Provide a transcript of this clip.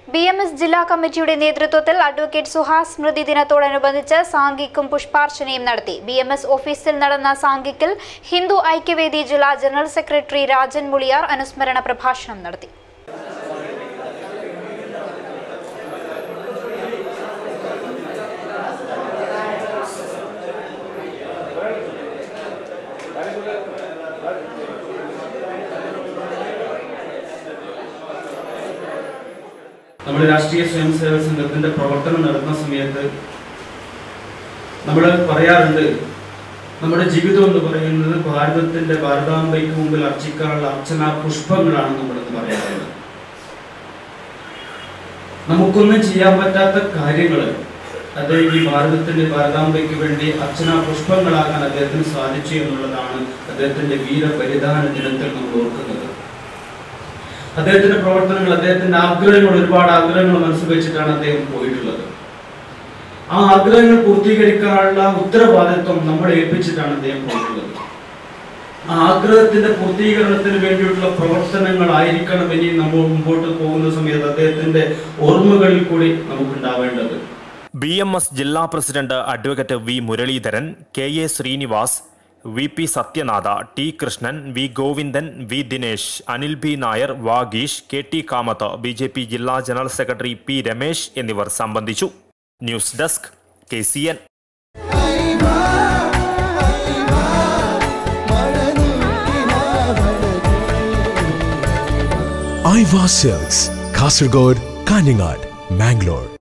BMS ജില്ലാ കമ്മിറ്റിയുടെ നേതൃത്വത്തിൽ അഡ്വക്കേറ്റ് സുഹാസ് സ്മൃതി ദിനത്തോടനുബന്ധിച്ച് സാംഘിക്കും പുഷ്പാർച്ചനയും നടത്തി. BMS ഓഫീസിൽ നടന്ന സാംഘിക്കിൽ ഹിന്ദു ഐക്യവേദി ജില്ലാ ജനറൽ സെക്രട്ടറി രാജൻ മുളിയാർ അനുസ്മരണ പ്രഭാഷണം നടത്തി. നമ്മൾ രാഷ്ട്രീയ സ്വയംസേവക സംഘത്തിന്റെ പ്രവർത്തനം നടത്തുന്ന സമയത്ത് നമ്മൾ പറയാറുണ്ട്, നമ്മുടെ ജീവിതം എന്ന് പറയുന്നത് ഭാരതാംബയ്ക്ക് മുമ്പിൽ അർച്ചിക്കാനുള്ള അർച്ചനാ പുഷ്പങ്ങളാണ് നമ്മളെന്ന് പറയാറുള്ളത്. നമുക്കൊന്നും ചെയ്യാൻ പറ്റാത്ത കാര്യങ്ങൾ അത് ഈ ഭാരതാംബയ്ക്ക് വേണ്ടി അർച്ചനാ പുഷ്പങ്ങളാക്കാൻ അദ്ദേഹത്തിന് സാധിച്ചു എന്നുള്ളതാണ് അദ്ദേഹത്തിന്റെ വീരപരിധാന ദിനത്തിൽ നമ്മൾ ഓർക്കുന്നത്. അദ്ദേഹത്തിന്റെ പ്രവർത്തനങ്ങൾ, അദ്ദേഹത്തിന്റെ ആഗ്രഹങ്ങൾ, ഒരുപാട് ആഗ്രഹങ്ങൾ മനസ്സിൽ വെച്ചിട്ടാണ് അദ്ദേഹം പോയിട്ടുള്ളത്. ആ ആഗ്രഹങ്ങൾ പൂർത്തീകരിക്കാനുള്ള ഉത്തരവാദിത്വം നമ്മളെ ഏൽപ്പിച്ചിട്ടാണ് അദ്ദേഹം പോയിട്ടുള്ളത്. ആ ആഗ്രഹത്തിന്റെ പൂർത്തീകരണത്തിന് വേണ്ടിയിട്ടുള്ള പ്രവർത്തനങ്ങളായിരിക്കണം ഇനി നമ്മൾ മുമ്പോട്ട് പോകുന്ന സമയത്ത് അദ്ദേഹത്തിന്റെ ഓർമ്മകളിൽ കൂടി നമുക്കുണ്ടാവേണ്ടത്. BMS ജില്ലാ president advocate V Muraleedharan, KA Srinivas, VP Sathyanatha, T Krishnan, V Govindan, V Dinesh, Anil B Nair, Vageesh, KT Kamath, BJP ജില്ലാ ജനറൽ സെക്രട്ടറി P രമേശ് എന്നിവർ സംബന്ധിച്ചു. News desk KCN. Aiwa silks, Kasaragod, Kanhangad, Mangalore.